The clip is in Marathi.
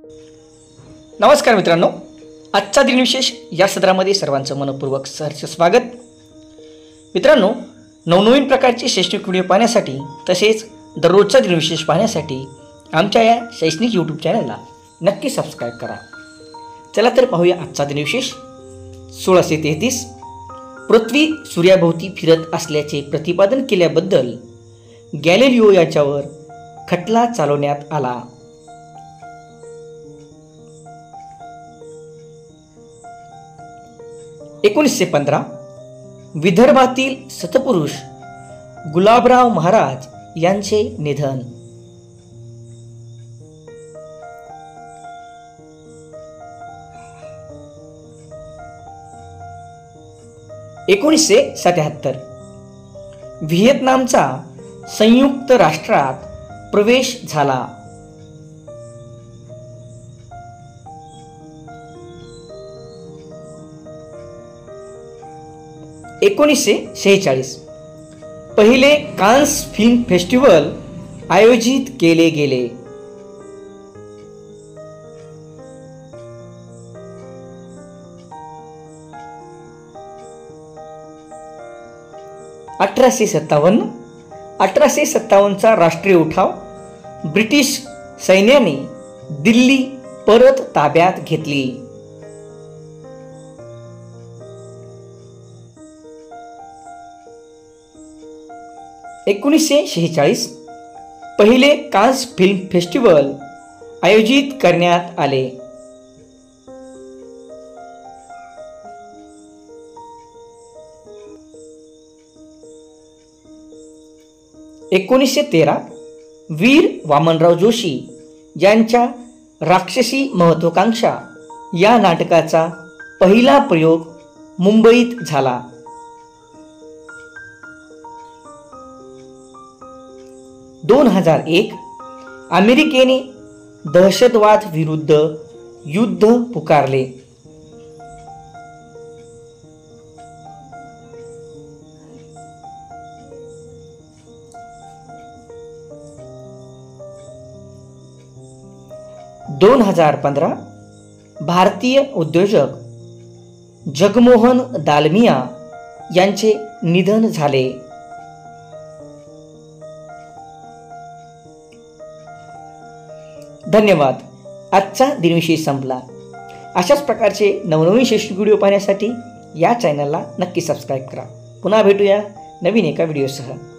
नमस्कार मित्रांनो, आजचा दिनविशेष या सत्रामध्ये सर्वांचं मनपूर्वक सहर्ष स्वागत। मित्रांनो, नवनवीन प्रकारचे शैक्षणिक व्हिडिओ पाहण्यासाठी तसेच दररोजचा दिनविशेष पाहण्यासाठी आमच्या या शैक्षणिक यूट्यूब चॅनलला नक्की सबस्क्राईब करा। चला तर पाहूया आजचा दिनविशेष। 1633 पृथ्वी सूर्याभोवती फिरत असल्याचे प्रतिपादन केल्याबद्दल गॅलिलिओ याच्यावर खटला चालवण्यात आला। 1915 विदर्भातील सतपुरुष गुलाबराव महाराज यांचे निधन। 1977 व्हिएतनामचा संयुक्त राष्ट्रात प्रवेश झाला। 1946 पहिले कान्स फिल्म फेस्टिवल आयोजित केले गेले। 1857 चा राष्ट्रीय उठाव ब्रिटिश सैन्याने दिल्ली परत ताब्यात घेतली। 1946 पहिले कान्स फिल्म फेस्टिवल आयोजित करण्यात आले। 1913 वीर वामनराव जोशी यांच्या राक्षसी महत्वाकांक्षा या नाटकाचा पहिला प्रयोग मुंबईत झाला। 2001 अमेरिकेने दहशतवाद विरुद्ध युद्ध पुकारले। 2015 भारतीय उद्योजक जगमोहन दालमिया यांचे निधन झाले। धन्यवाद। आजचा दिनविशेष संपला। अशाच प्रकारचे नवनवीन शैक्षणिक व्हिडिओ पाहण्यासाठी या चॅनलला नक्की सबस्क्राईब करा। पुन्हा भेटूया नवीन एका व्हिडिओसह।